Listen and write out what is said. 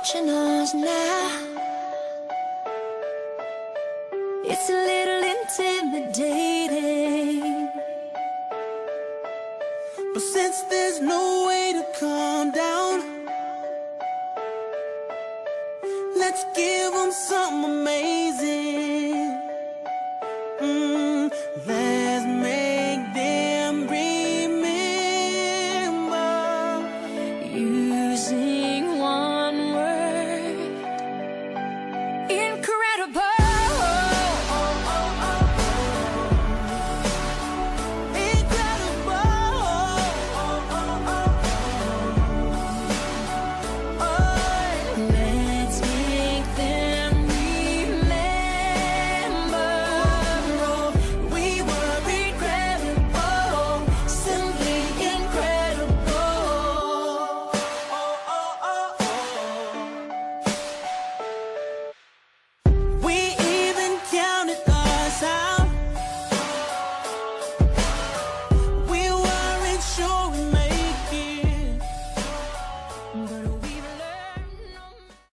watching us now. It's a little intimidating, but since there's no way to calm down, let's give them something amazing.